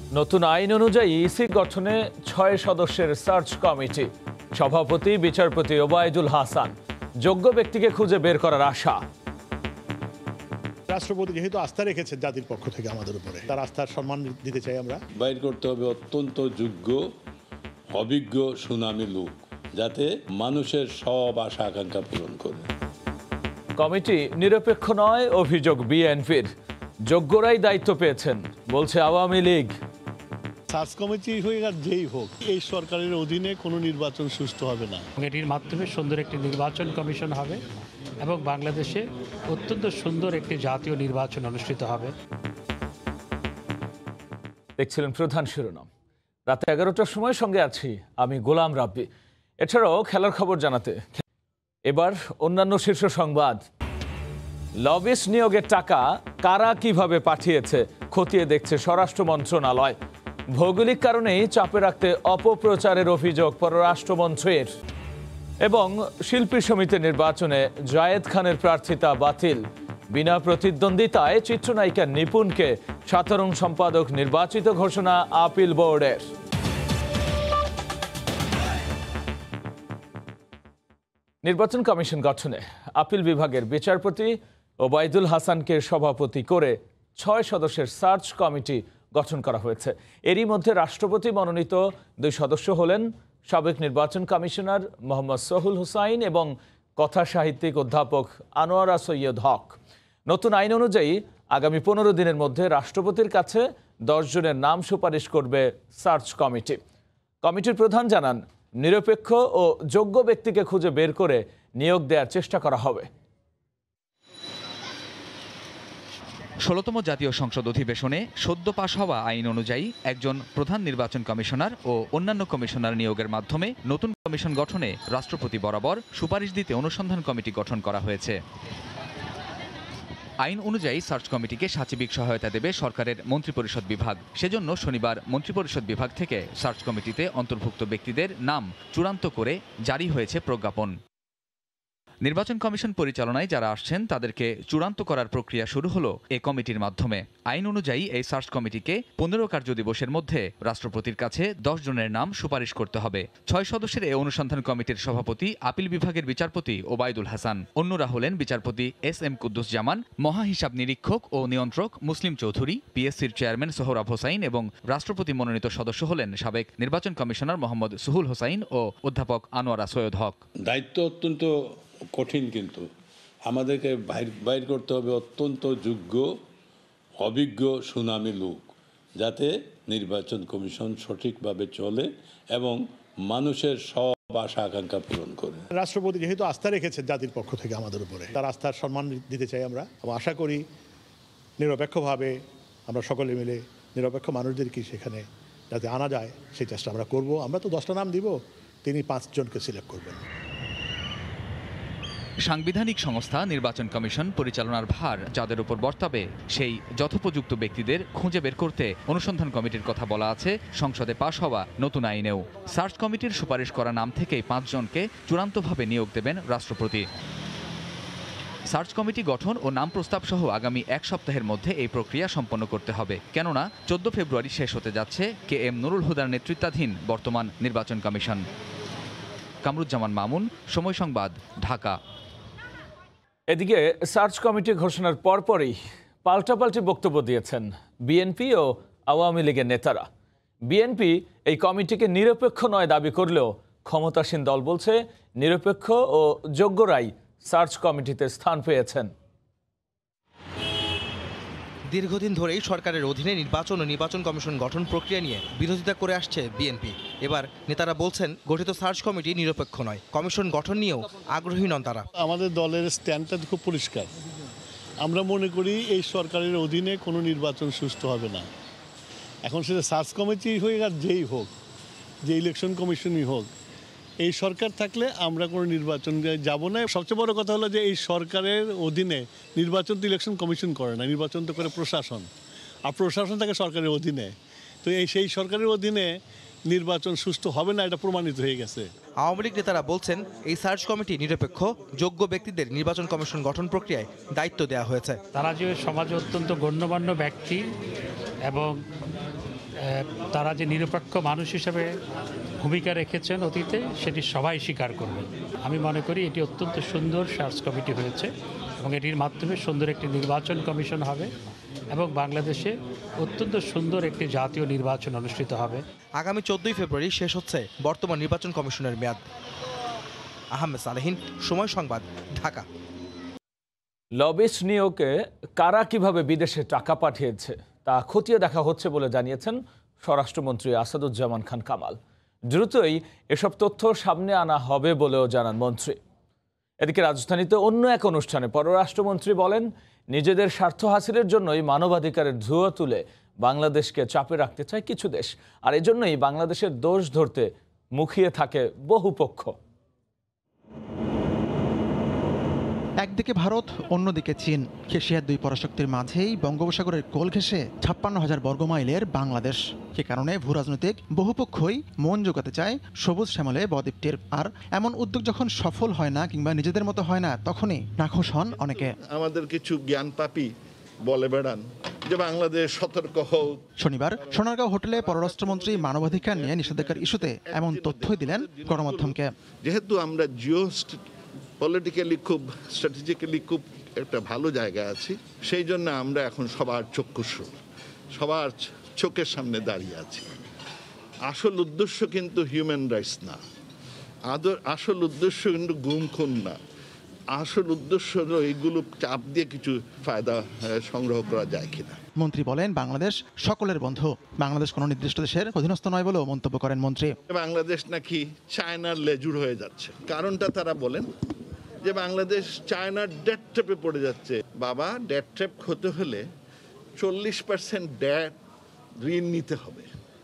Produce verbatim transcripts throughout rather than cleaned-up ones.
নতুন আইন অনুযায়ী ইসি গঠনে ছয় সদস্যের সার্চ কমিটি, সভাপতি বিচারপতি ওবায়দুল হাসান। যোগ্য ব্যক্তিকে খুঁজে বের করার আশা। রাষ্ট্রপতি যেহেতু আস্থা রেখেছে জাতির পক্ষ থেকে আমাদের উপরে, তার আস্থার সম্মান দিতে চাই আমরা। বাইর করতে হবে অত্যন্ত যোগ্য, অভিজ্ঞ, সুনামী লোক, যাতে মানুষের সব আশা আকাঙ্ক্ষা পূরণ করে। কমিটি নিরপেক্ষ নয়, অভিযোগ বিএনপির। যোগ্যরাই দায়িত্ব পেয়েছেন বলছে আওয়ামী লীগ। সার্চ কমিটি হয়ে আর যেই হোক, এই সরকারের অধীনে কোনো নির্বাচন সুষ্ঠু হবে না। এটির মাধ্যমে সুন্দর একটি নির্বাচন কমিশন হবে এবং বাংলাদেশে অত্যন্ত সুন্দর একটি জাতীয় নির্বাচন অনুষ্ঠিত হবে। দেখছিলেন প্রধান শিরোনাম। রাত এগারোটার সময় সঙ্গে আছি আমি গোলাম রাব্বি। এছাড়াও খেলার খবর জানাতে এবার অন্যান্য শীর্ষ সংবাদ। লবিস্ট নিয়োগের টাকা কারা কিভাবে পাঠিয়েছে খতিয়ে দেখছে স্বরাষ্ট্র মন্ত্রণালয়। ভৌগোলিক কারণেই চাপে রাখতে অপপ্রচারের অভিযোগ পররাষ্ট্রমন্ত্রীর। এবং শিল্পী সমিতির নির্বাচনে জায়েদ খানের প্রার্থিতা বাতিল। বিনা প্রতিদ্বন্দ্বিতায় চিত্রনায়িকা নিপুণকে সাধারণ সম্পাদক নির্বাচিত ঘোষণা আপিল বোর্ডের। নির্বাচন কমিশন গঠনে আপিল বিভাগের বিচারপতি ওবায়দুল হাসানকে সভাপতি করে ছয় সদস্যের সার্চ কমিটি গঠন করা হয়েছে। এরই মধ্যে রাষ্ট্রপতি মনোনীত দুই সদস্য হলেন সাবেক নির্বাচন কমিশনার মোহাম্মদ সোহুল হুসাইন এবং কথা সাহিত্যিক অধ্যাপক আনোয়ারা সৈয়দ হক। নতুন আইন অনুযায়ী আগামী পনেরো দিনের মধ্যে রাষ্ট্রপতির কাছে দশ জনের নাম সুপারিশ করবে সার্চ কমিটি। কমিটির প্রধান জানান, নিরপেক্ষ ও যোগ্য ব্যক্তিকে খুঁজে বের করে নিয়োগ দেওয়ার চেষ্টা করা হবে। ষোলতম জাতীয় সংসদ অধিবেশনে সদ্য পাশ হওয়া আইন অনুযায়ী একজন প্রধান নির্বাচন কমিশনার ও অন্যান্য কমিশনার নিয়োগের মাধ্যমে নতুন কমিশন গঠনে রাষ্ট্রপতি বরাবর সুপারিশ দিতে অনুসন্ধান কমিটি গঠন করা হয়েছে। আইন অনুযায়ী সার্চ কমিটিকে সাচিবিক সহায়তা দেবে সরকারের মন্ত্রিপরিষদ বিভাগ। সেজন্য শনিবার মন্ত্রিপরিষদ বিভাগ থেকে সার্চ কমিটিতে অন্তর্ভুক্ত ব্যক্তিদের নাম চূড়ান্ত করে জারি হয়েছে প্রজ্ঞাপন। নির্বাচন কমিশন পরিচালনায় যারা আসছেন তাদেরকে চূড়ান্ত করার প্রক্রিয়া শুরু হলো এ কমিটির মাধ্যমে। আইন অনুযায়ী এই সার্চ কমিটিকে পনেরো কার্য দিবসের মধ্যে রাষ্ট্রপতির কাছে দশ জনের নাম সুপারিশ করতে হবে। ছয় সদস্যের এই অনুসন্ধান কমিটির সভাপতি আপিল বিভাগের বিচারপতি ওবায়দুল হাসান। অন্যরা হলেন বিচারপতি এস এম কুদ্দুস জামান, মহাহিসাব নিরীক্ষক ও নিয়ন্ত্রক মুসলিম চৌধুরী, পিএসসির চেয়ারম্যান সোহরাব হোসাইন এবং রাষ্ট্রপতি মনোনীত সদস্য হলেন সাবেক নির্বাচন কমিশনার মোহাম্মদ সোহুল হোসাইন ও অধ্যাপক আনোয়ারা সৈয়দ হক। দায়িত্ব অত্যন্ত কঠিন, কিন্তু আমাদেরকে বাইর বাইর করতে হবে অত্যন্ত যোগ্য, অভিজ্ঞ, সুনামী লোক, যাতে নির্বাচন কমিশন সঠিকভাবে চলে এবং মানুষের সব আশা আকাঙ্ক্ষা পূরণ করে। রাষ্ট্রপতি যেহেতু আস্থা রেখেছে জাতির পক্ষ থেকে আমাদের উপরে, তার আস্থার সম্মান দিতে চাই আমরা। আশা করি নিরপেক্ষভাবে আমরা সকলে মিলে নিরপেক্ষ মানুষদেরকে সেখানে যাতে আনা যায় সেই চেষ্টা আমরা করব। আমরা তো দশটা নাম দিব, তিনি পাঁচজনকে সিলেক্ট করবেন। সাংবিধানিক সংস্থা নির্বাচন কমিশন পরিচালনার ভার যাদের উপর বর্তাবে সেই যথোপযুক্ত ব্যক্তিদের খুঁজে বের করতে অনুসন্ধান কমিটির কথা বলা আছে সংসদে পাশ হওয়া নতুন আইনেও। সার্চ কমিটির সুপারিশ করা নাম থেকেই পাঁচজনকে চূড়ান্তভাবে নিয়োগ দেবেন রাষ্ট্রপতি। সার্চ কমিটি গঠন ও নাম প্রস্তাব সহ আগামী এক সপ্তাহের মধ্যে এই প্রক্রিয়া সম্পন্ন করতে হবে, কেননা চোদ্দ ফেব্রুয়ারি শেষ হতে যাচ্ছে কে এম নুরুল হুদার নেতৃত্বাধীন বর্তমান নির্বাচন কমিশন। কামরুজ্জামান মামুন, সময় সংবাদ, ঢাকা। এদিকে সার্চ কমিটি ঘোষণার পরপরই পাল্টাপাল্টি বক্তব্য দিয়েছেন বিএনপি ও আওয়ামী লীগের নেতারা। বিএনপি এই কমিটিকে নিরপেক্ষ নয় দাবি করলেও ক্ষমতাসীন দল বলছে নিরপেক্ষ ও যোগ্যরাই সার্চ কমিটিতে স্থান পেয়েছেন। দীর্ঘদিন ধরেই সরকারের অধীনে নির্বাচন ও নির্বাচন কমিশন গঠন প্রক্রিয়া নিয়ে বিরোধিতা করে আসছে বিএনপি। এবার নেতারা বলছেন গঠিত সার্চ কমিটি নিরপেক্ষ নয়, কমিশন গঠন নিয়েও আগ্রহী নন তারা। আমাদের দলের স্ট্যান্ডটা খুব পরিষ্কার। আমরা মনে করি এই সরকারের অধীনে কোনো নির্বাচন সুষ্ঠু হবে না। এখন সেটা সার্চ কমিটি হয়ে আর যেই হোক, যে ইলেকশন কমিশনই হোক, এই সরকার থাকলে আমরা কোনো নির্বাচন যাব না। সবচেয়ে বড় কথা হলো যে এই সরকারের অধীনে নির্বাচন তো ইলেকশন কমিশন করে না, নির্বাচন তো করে প্রশাসন, আর প্রশাসন থাকে সরকারের অধীনে। তো এই সেই সরকারের অধীনে নির্বাচন সুষ্ঠু হবে না, এটা প্রমাণিত হয়ে গেছে। আওয়ামী লীগ নেতারা বলছেন এই সার্চ কমিটি নিরপেক্ষ, যোগ্য ব্যক্তিদের নির্বাচন কমিশন গঠন প্রক্রিয়ায় দায়িত্ব দেওয়া হয়েছে। তারা যে সমাজে অত্যন্ত গণ্যমান্য ব্যক্তি এবং তারা যে নিরপেক্ষ মানুষ হিসেবে ভূমিকা রেখেছেন অতীতে সেটি সবাই স্বীকার করবেন। আমি মনে করি এটি অত্যন্ত সুন্দর সার্চ কমিটি হয়েছে এবং এটির মাধ্যমে সুন্দর একটি নির্বাচন কমিশন হবে এবং বাংলাদেশে অত্যন্ত সুন্দর একটি জাতীয় নির্বাচন অনুষ্ঠিত হবে। আগামী চোদ্দই ফেব্রুয়ারি শেষ হচ্ছে বর্তমান নির্বাচন কমিশনের মেয়াদ। আহমেদ সালেহীন, সময় সংবাদ, ঢাকা। লবিস্ট নিয়োগে কারা কিভাবে বিদেশে টাকা পাঠিয়েছে তা খতিয়ে দেখা হচ্ছে বলে জানিয়েছেন স্বরাষ্ট্রমন্ত্রী আসাদুজ্জামান খান কামাল। দ্রুতই এসব তথ্য সামনে আনা হবে বলেও জানান মন্ত্রী। এদিকে রাজধানীতে অন্য এক অনুষ্ঠানে পররাষ্ট্রমন্ত্রী বলেন, নিজেদের স্বার্থ হাসিলের জন্যই মানবাধিকারের ধুয়ো তুলে বাংলাদেশকে চাপে রাখতে চায় কিছু দেশ, আর এজন্যই বাংলাদেশের দোষ ধরতে মুখিয়ে থাকে বহু পক্ষ। একদিকে ভারত, অন্যদিকে চীন, এশিয়ার দুই পরাশক্তির মাঝেই বঙ্গোপসাগরের কোল ঘেঁষে ছাপ্পান্ন হাজার বর্গমাইলের বাংলাদেশ। সে কারণে ভূরাজনৈতিক বহুপক্ষই মন জোগাতে চায় সবুজ শ্যামলে বদ্বীপটির। আর এমন উদ্যোগ যখন সফল হয় না কিংবা নিজেদের মতো হয় না, তখনই নাখোশ হন অনেকে। আমাদের কিছু জ্ঞান পাপী বলে বেড়ান যে বাংলাদেশ সতর্ক হোক। শনিবার সোনারগাঁও হোটেলে পররাষ্ট্রমন্ত্রী মানবাধিকার নিয়ে নিষেধাজ্ঞার ইস্যুতে এমন তথ্যই দিলেন গণমাধ্যমকে। যেহেতু আমরা জিও পলিটিক্যালি খুব স্ট্র্যাটেজিক্যালি খুব একটা ভালো জায়গায় আছি, সেই জন্য আমরা এখন সবার চক্ষুষ্য, সবার চোখের সামনে দাঁড়িয়ে আছি। আসল উদ্দেশ্য কিন্তু হিউম্যান রাইটস না, আদর আসল উদ্দেশ্য কিন্তু গুম খুন না, আসল উদ্দেশ্য হলো এইগুলো চাপ দিয়ে কিছু ফায়দা সংগ্রহ করা যায় কিনা। মন্ত্রী বলেন, বাংলাদেশ সকলের বন্ধু, বাংলাদেশ কোনো নির্দিষ্ট দেশের অধীনস্থ নয় বলেও মন্তব্য করেন মন্ত্রী। বাংলাদেশ নাকি চায়নার লেজুর হয়ে যাচ্ছে, কারণটা তারা বলেন যে বাংলাদেশ চায়নার ডেট ট্র্যাপে পড়ে যাচ্ছে। বাবা, ডেট ট্র্যাপ হতে হলে চল্লিশ পার্সেন্ট ডেট ঋণ নিতে হবে।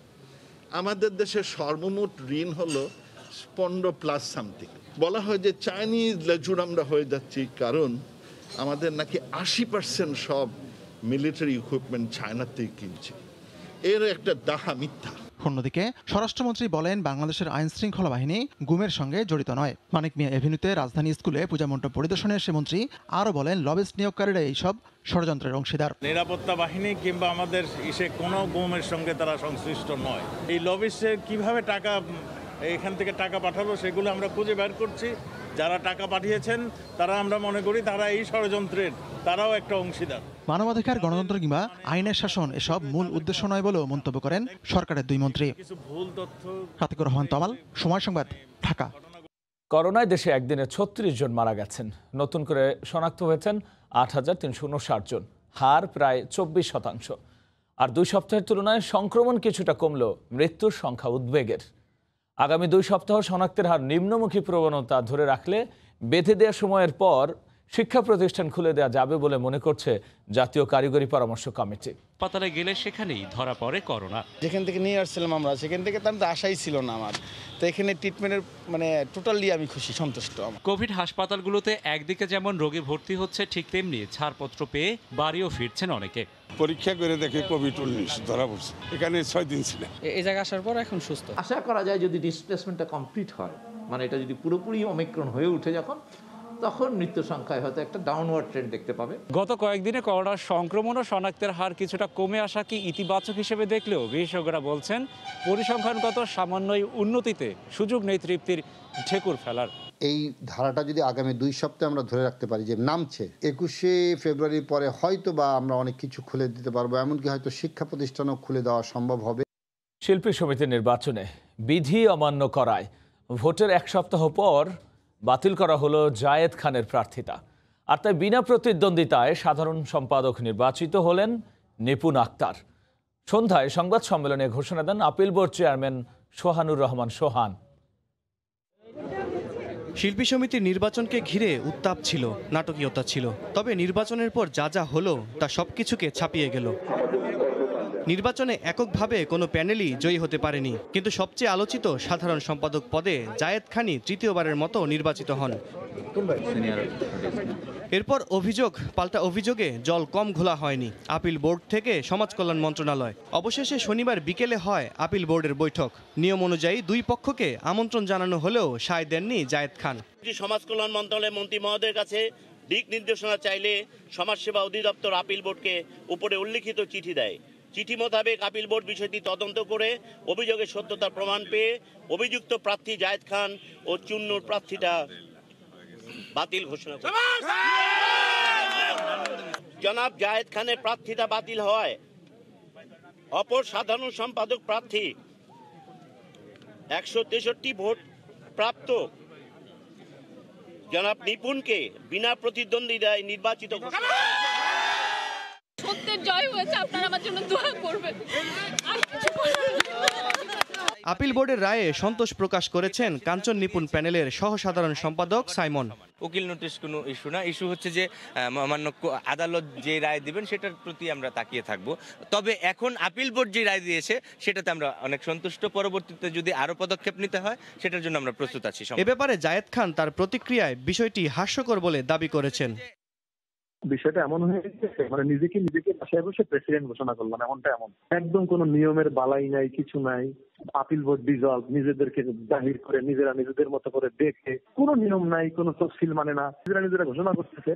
আমাদের দেশের সর্বমোট ঋণ হলো পনেরো প্লাস সামথিং। বলা হয় যে চাইনিজ লেজুর আমরা হয়ে যাচ্ছি, কারণ আমাদের নাকি আশি পার্সেন্ট সব মিলিটারি ইকুইপমেন্ট চায়নাতেই কিনছে। এর একটা দাহা মিথ্যা। অন্যদিকে স্বরাষ্ট্রমন্ত্রী বলেন, বাংলাদেশের আইন শৃঙ্খলা বাহিনী গুমের সঙ্গে জড়িত নয়। মানিক মিয়া এভিনিউতে রাজধানী স্কুলে পূজা মণ্ডপ পরিদর্শনে এসে মন্ত্রী আরও বলেন, লবিস্ট নিয়োগকারীরা এইসব ষড়যন্ত্রের অংশীদার। নিরাপত্তা বাহিনী কিংবা আমাদের ইসে কোনো গুমের সঙ্গে তারা সংশ্লিষ্ট নয়। এই লবিস্টে কিভাবে টাকা এখান থেকে টাকা পাঠালো সেগুলো আমরা খুঁজে বের করছি। যারা টাকা পাঠিয়েছেন তারা আমরা মনে করি তারা এই ষড়যন্ত্রের তারাও একটা অংশীদার। মানবাধিকার, গণতন্ত্র কিংবা আইনের শাসন এসব মূল উদ্দেশ্য নয় বলেও মন্তব্য করেন সরকারের দুই মন্ত্রী। কিছু ভুল তথ্য। রাতিকুর রহমান তমাল, সময় সংবাদ, ঢাকা। করোনায় দেশে একদিনে ছত্রিশ জন মারা গেছেন। নতুন করে শনাক্ত হয়েছেন আট হাজার তিনশো উনষাট জন, হার প্রায় চব্বিশ শতাংশ। আর দুই সপ্তাহের তুলনায় সংক্রমণ কিছুটা কমলেও মৃত্যুর সংখ্যা উদ্বেগের। আগামী দুই সপ্তাহ শনাক্তের হার নিম্নমুখী প্রবণতা ধরে রাখলে বেঁধে দেওয়া সময়ের পর শিক্ষা প্রতিষ্ঠান খুলে দেওয়া যাবে বলে মনে করছে জাতীয় কারিগরি পরামর্শ কমিটি। হাসপাতালে গেলে সেখানেই ধরা পড়ে করোনা। যেখান থেকে নিয়ে আসছিলাম আমরা, সেখান থেকে তো আমি তো আশাই ছিল না আমার, তো এখানে ট্রিটমেন্টের মানে টোটালি আমি খুশি, সন্তুষ্ট। কোভিড হাসপাতালগুলোতে একদিকে যেমন রোগী ভর্তি হচ্ছে, ঠিক তেমনি ছাড়পত্র পেয়ে বাড়িও ফিরছেন অনেকে। পরীক্ষা করে দেখে কোভিড উনিশ ধরা পড়ছে, এখানে ছয় দিন ছিল। এই জায়গায় আসার পর এখন সুস্থ। আশা করা যায় যদি ডিসপ্লেসমেন্টটা কমপ্লিট হয়, মানে এটা যদি পুরোপুরি ওমিক্রন হয়ে উঠে যখন, তখন মৃত্যু সংখ্যায় হয়তো একটা ডাউনওয়ার্ড ট্রেন্ড দেখতে পাবে। গত কয়েকদিনে করোনার সংক্রমণ ও শনাক্তের হার কিছুটা কমে আসা কি ইতিবাচক হিসেবে দেখলেও বিশেষজ্ঞরা বলছেন, পরিসংখ্যানগত সামান্যই উন্নতিতে সুযোগ নেই তৃপ্তির ঢেকুর ফেলার। এই ধারাটা যদি আগামী দুই সপ্তাহে আমরা ধরে রাখতে পারি যে নামছে, একুশে ফেব্রুয়ারির পরে হয়তো বা আমরা অনেক কিছু খুলে দিতে পারবো, এমনকি হয়তো শিক্ষা প্রতিষ্ঠানও খুলে দেওয়া সম্ভব হবে। শিল্পী সমিতির নির্বাচনে বিধি অমান্য করায় ভোটের এক সপ্তাহ পর বাতিল করা হলো জায়েদ খানের প্রার্থিতা। আর তাই বিনা প্রতিদ্বন্দ্বিতায় সাধারণ সম্পাদক নির্বাচিত হলেন নিপুণ আক্তার। সন্ধ্যায় সংবাদ সম্মেলনে ঘোষণা দেন appeal board chairman Sohanur Rahman Sohan. শিল্পী সমিতির নির্বাচনকে ঘিরে উত্তাপ ছিল, নাটকীয়তা ছিল, তবে নির্বাচনের পর যা যা হলো তা সবকিছুকে ছাপিয়ে গেল। নির্বাচনে এককভাবে কোনো প্যানেলই জয়ী হতে পারেনি, কিন্তু সবচেয়ে আলোচিত সাধারণ সম্পাদক পদে জায়েদ খানই তৃতীয়বারের মতো নির্বাচিত হন। এরপর অভিযোগ পাল্টা অভিযোগে জল কম ঘোলা হয়নি আপিল বোর্ড থেকে সমাজ কল্যাণ মন্ত্রণালয়। অবশেষে শনিবার বিকেলে হয় আপিল বোর্ডের বৈঠক। নিয়ম অনুযায়ী দুই পক্ষকে আমন্ত্রণ জানানো হলেও সায় দেননি জায়েদ খান। সমাজ কল্যাণ মন্ত্রণালয়ের মন্ত্রী মহোদয়ের কাছে দিক নির্দেশনা চাইলে সমাজসেবা অধিদপ্তর আপিল বোর্ডকে উপরে উল্লিখিত চিঠি দেয়। চিঠি মোতাবেক আপিল বোর্ড বিষয়টি তদন্ত করে অভিযোগের সত্যতা প্রমাণ পেয়ে অভিযুক্ত প্রার্থী জায়েদ খান ও চুন্নুর প্রার্থীটা বাতিল ঘোষণা করে। জনাব জায়েদ খানের প্রার্থীতা বাতিল হওয়ায় অপর সাধারণ সম্পাদক প্রার্থী একশো তেষট্টি ভোট প্রাপ্ত জনাব নিপুণকে বিনা প্রতিদ্বন্দ্বিতায় নির্বাচিত ঘোষণা। সত্যের জয় হয়েছে, আপনারা আমার জন্য দোয়া করবেন। আপিল বোর্ডের রায়ে সন্তোষ প্রকাশ করেছেন কাঞ্চন নিপুণ প্যানেলের সহ সাধারণ সম্পাদক সাইমন। উকিল নোটিশ কোনো ইস্যু না, ইস্যু হচ্ছে যে মান্য আদালত যে রায় দিবেন সেটার প্রতি আমরা তাকিয়ে থাকব। তবে এখন আপিল বোর্ড যে রায় দিয়েছে সেটাতে আমরা অনেক সন্তুষ্ট। পরবর্তীতে যদি আরো পদক্ষেপ নিতে হয় সেটার জন্য আমরা প্রস্তুত আছি। এ ব্যাপারে জায়েদ খান তার প্রতিক্রিয়ায় বিষয়টি হাস্যকর বলে দাবি করেছেন। বিষয়টা এমন হয়ে গেছে, মানে নিজেকে নিজেকে বাসায় বসে প্রেসিডেন্ট ঘোষণা করলাম, এমনটা এমন একদম কোনো নিয়মের বালাই নাই, কিছু নাই। আপিল বোর্ড ডিজলভ, নিজেদেরকে জাহির করে নিজেরা নিজেদের মতো করে দেখে, কোনো নিয়ম নাই, কোনো তফসিল মানে না, নিজেরা নিজেরা ঘোষণা করতেছে।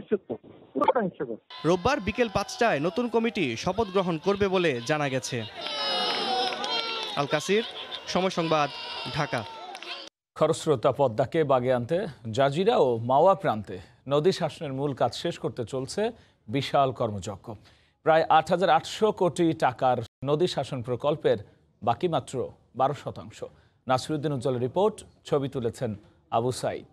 রোববার বিকেল পাঁচটায় নতুন কমিটি শপথ গ্রহণ করবে বলে জানা গেছে। আল কাসির, সময় সংবাদ, ঢাকা। খরস্রোতা পদ্মাকে বাগে আনতে জাজিরা ও মাওয়া প্রান্তে নদী শাসনের মূল কাজ শেষ করতে চলছে বিশাল কর্মযজ্ঞ। প্রায় আট হাজার আটশো কোটি টাকার নদী শাসন প্রকল্পের বাকি মাত্র বারো শতাংশ। নাসিরুদ্দিন উজ্জ্বলের রিপোর্ট, ছবি তুলেছেন আবু সাইদ।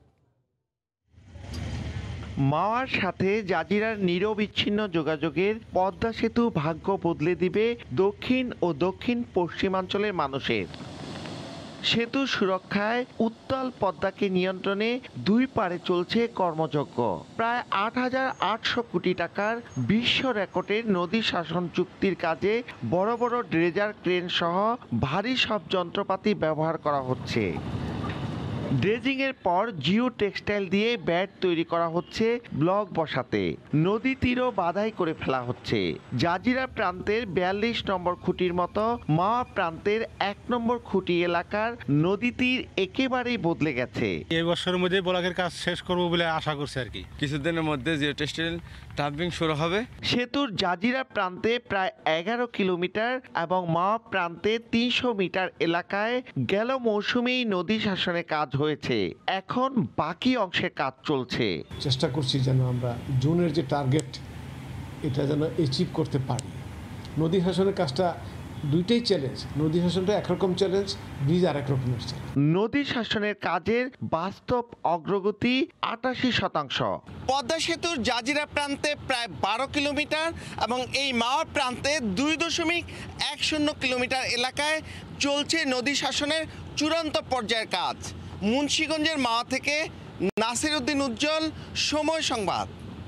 মাওয়ার সাথে জাজিরার নিরবিচ্ছিন্ন যোগাযোগের পদ্মা সেতু ভাগ্য বদলে দিবে দক্ষিণ ও দক্ষিণ পশ্চিমাঞ্চলের মানুষের। সেতু সুরক্ষায় উত্তাল পদ্মাকে নিয়ন্ত্রণে দুই পারে চলছে কর্মযজ্ঞ। প্রায় আট হাজার আটশো কোটি টাকার বিশ্ব রেকর্ডের নদী শাসন চুক্তির কাজে বড় বড় ড্রেজার ক্রেন সহ ভারী সব যন্ত্রপাতি ব্যবহার করা হচ্ছে। ড্রেজিং এর পর জিও টেক্সটাইল দিয়ে ব্যাট তৈরি করা হচ্ছে ব্লক বসাতে। নদী তীরও বাধাই করে ফেলা হচ্ছে। জাজিরা প্রান্তের বিয়াল্লিশ নম্বর খুঁটির মতো মাওয়া প্রান্তের এক নম্বর খুঁটি এলাকার নদী তীর একেবারেই বদলে গেছে। এই বছরের মধ্যে ব্লকের কাজ শেষ করব বলে আশা করছি আর কি। কিছুদিনের মধ্যে জিও টেক্সটাইল ডাম্পিং শুরু হবে। সেতুর জাজিরা প্রান্তে প্রায় এগারো কিলোমিটার এবং মাওয়া প্রান্তে তিনশো মিটার এলাকায় গেল মৌসুমেই নদী শাসনে কাজ হয়েছে। এখন বাকি অংশের কাজ চলছে। চেষ্টা করছি যেন আমরা জুনের যে টার্গেট এটা যেন অ্যাচিভ করতে পারি। নদী শাসনের কাজটা দুইটাই চ্যালেঞ্জ। নদী শাসনটা একরকম চ্যালেঞ্জ, ব্রিজ আর এক রকমের চ্যালেঞ্জ। নদী শাসনের কাজের বাস্তব অগ্রগতি আটাশি শতাংশ। পদ্মা সেতুর জাজিরা প্রান্তে প্রায় বারো কিলোমিটার এবং এই মাওয়া প্রান্তে দুই দশমিক এক শূন্য কিলোমিটার এলাকায় চলছে নদী শাসনের চূড়ান্ত পর্যায়ের কাজ। মুন্সিগঞ্জের মাওয়া থেকে নাসিরুদ্দিন উজ্জ্বল, সময় সংবাদ।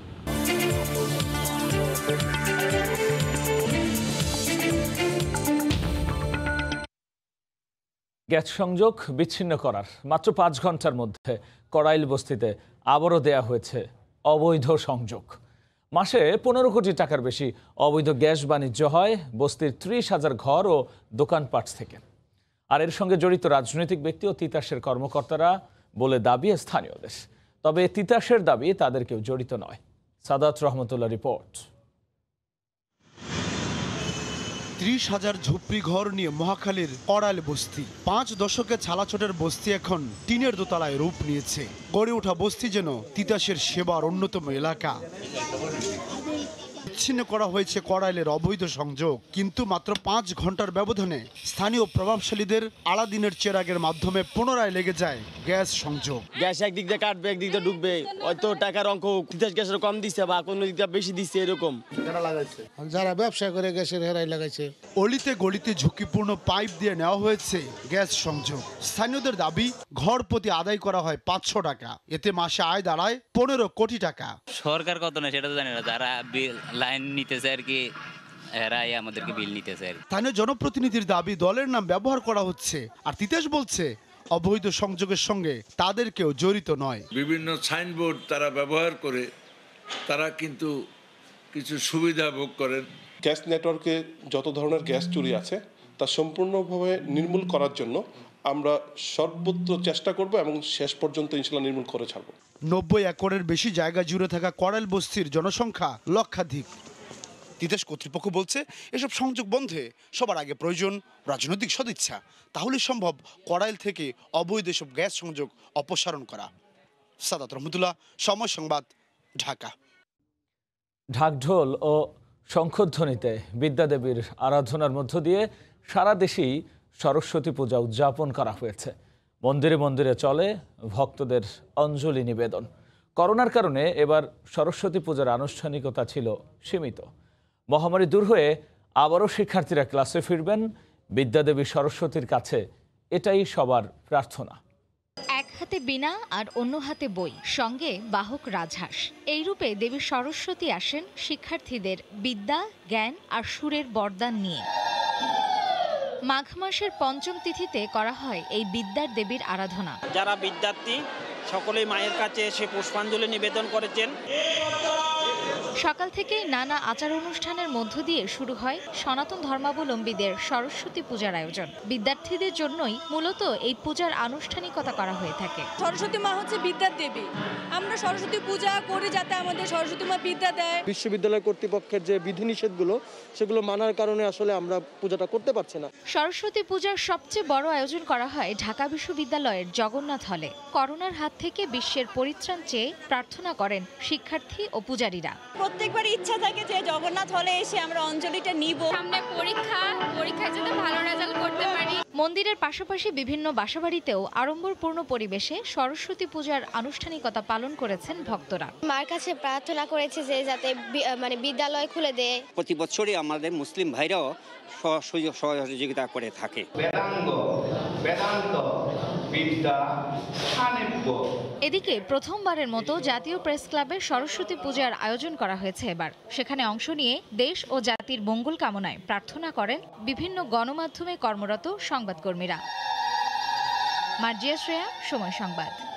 গ্যাস সংযোগ বিচ্ছিন্ন করার মাত্র পাঁচ ঘন্টার মধ্যে কড়াইল বস্তিতে আবারও দেয়া হয়েছে অবৈধ সংযোগ। মাসে পনেরো কোটি টাকার বেশি অবৈধ গ্যাস বাণিজ্য হয় বস্তির ত্রিশ হাজার ঘর ও দোকানপাট থেকে। আর এর সঙ্গে জড়িত রাজনৈতিক ব্যক্তি ও তিতাসের কর্মকর্তারা বলে দাবি স্থানীয়দের। তবে তিতাসের দাবি তাদের কেউ জড়িত নয়। সাদাত রহমতুল্লাহ রিপোর্ট। ত্রিশ হাজার ঝুপড়ি ঘর নিয়ে মহাখালীর কড়াইল বস্তি। পাঁচ দশকে ছালাছটের বস্তি এখন টিনের দোতলায় রূপ নিয়েছে। গড়ে ওঠা বস্তি যেন তিতাসের সেবার অন্যতম এলাকা। বিচ্ছিন্ন করা হয়েছে কড়াইলের অবৈধ সংযোগ, কিন্তু মাত্র পাঁচ ঘন্টার ব্যবধানে স্থানীয় প্রভাবশালীদের আলাদিনের চেরাগের মাধ্যমে পুনরায় লেগে যায় গ্যাস সংযোগ। গ্যাস একদিক দিয়ে কাটবে, একদিক দিয়ে ঢুকবে, হয়তো টাকার অঙ্ক তিতাস গ্যাসের কম দিচ্ছে বা কোনো দিক দিয়ে বেশি দিচ্ছে, এরকম যারা ব্যবসা করে গ্যাসের হেরাই লাগাইছে। অলিতে গলিতে ঝুঁকিপূর্ণ পাইপ দিয়ে নেওয়া হয়েছে গ্যাস সংযোগ। স্থানীয়দের দাবি ঘর প্রতি আদায় করা হয় পাঁচশো টাকা, এতে মাসে আয় দাঁড়ায় পনেরো কোটি টাকা। সরকার কত না সেটা তো জানি না, যারা লাইন নিতেছে আর কি, এরাই আমাদেরকে বিল নিতেছে। স্থানীয় জনপ্রতিনিধির দাবি দলের নাম ব্যবহার করা হচ্ছে, আর তিতাস বলছে অবৈধ সংযোগের সঙ্গে তাদেরকেও জড়িত নয়। বিভিন্ন সাইনবোর্ড তারা ব্যবহার করে তারা কিন্তু কিছু সুবিধা ভোগ করেন। গ্যাস নেটওয়ার্কে যত ধরনের গ্যাস চুরি আছে তা সম্পূর্ণভাবে নির্মূল করার জন্য আমরা সর্বোচ্চ চেষ্টা করব এবং শেষ পর্যন্ত ইনশাআল্লাহ নির্মূল করে ছাড়ব। নব্বই একরের বেশি জায়গা জুড়ে থাকা কড়াইল বস্তির জনসংখ্যা লক্ষাধিক। তিতাস কর্তৃপক্ষ বলছে এসব সংযোগ বন্ধে সবার আগে প্রয়োজন রাজনৈতিক সদিচ্ছা, তাহলেই সম্ভব কড়াইল থেকে অবৈধ এসব গ্যাস সংযোগ অপসারণ করা। সাদাত রহমতুল্লাহ, সময় সংবাদ, ঢাকা। ঢাকঢোল ও শঙ্খধ্বনিতে বিদ্যাদেবীর আরাধনার মধ্য দিয়ে সারা দেশেই সরস্বতী পূজা উদযাপন করা হয়েছে। মন্দিরে মন্দিরে চলে ভক্তদের অঞ্জলি নিবেদন। করোনার কারণে এবার সরস্বতী পূজার আনুষ্ঠানিকতা ছিল সীমিত। মহামারী দূর হয়ে আবারও শিক্ষার্থীরা ক্লাসে ফিরবেন। বিদ্যাদেবী সরস্বতীর কাছে এটাই সবার প্রার্থনা। এক হাতে বীণা আর অন্য হাতে বই, সঙ্গে বাহক রাজহাঁস। এই রূপে দেবী সরস্বতী আসেন শিক্ষার্থীদের বিদ্যা, জ্ঞান আর সুরের বরদান নিয়ে। মাঘ মাসের পঞ্চম তিথিতে করা হয় এই বিদ্যার দেবীর আরাধনা। যারা বিদ্যার্থী সকলেই মায়ের কাছে এসে পুষ্পাঞ্জলি নিবেদন করেছেন। সকাল থেকে নানা আচার অনুষ্ঠানের মধ্য দিয়ে শুরু হয় সনাতন ধর্মাবলম্বীদের সরস্বতী পূজার আয়োজন। বিদ্যার্থীদের জন্যই মূলত এই পূজার আনুষ্ঠানিকতা করা হয়ে থাকে। সরস্বতী মা হচ্ছে বিদ্যার দেবী। আমরা সরস্বতী পূজা করি যাতে আমাদের সরস্বতী মা বিদ্যা দেয়। বিশ্ববিদ্যালয় কর্তৃপক্ষের যে বিধিনিষেধগুলো সেগুলো মানার কারণে আসলে আমরা পূজাটা করতে পারছি না। সরস্বতী পূজার সবচেয়ে বড় আয়োজন করা হয় ঢাকা বিশ্ববিদ্যালয়ের জগন্নাথ হলে। করোনার হাত থেকে বিশ্বের পরিত্রাণ চেয়ে প্রার্থনা করেন শিক্ষার্থী ও পূজারীরা। প্রত্যেকবার ইচ্ছা থাকে যে জগন্নাথ হলে এসে আমরা অঞ্জলিটা নিব। সামনে পরীক্ষা, পরীক্ষায় যাতে ভালো রেজাল্ট করতে পারি। মন্দিরের পাশাপাশি বিভিন্ন বাসাবাড়িতেও আড়ম্বরপূর্ণ পরিবেশে সরস্বতী পূজার আনুষ্ঠানিকতা পালন করেছেন ভক্তরা। মার কাছে প্রার্থনা করেছে যে যাতে মানে বিদ্যালয় খুলে দেয়। প্রতি বছরই আমাদের মুসলিম ভাইরাও সুযোগ সহযোগিতা করে থাকে। বেদাঙ্গ, বেদান্ত, বিদ্যা, এদিকে প্রথমবারের মতো জাতীয় প্রেস ক্লাবে সরস্বতী পূজার আয়োজন করা হয়েছে এবার। সেখানে অংশ নিয়ে দেশ ও জাতির মঙ্গল কামনায় প্রার্থনা করেন বিভিন্ন গণমাধ্যমে কর্মরত সংবাদকর্মীরা। মার্জিয়া শ্রেয়া, সময় সংবাদ।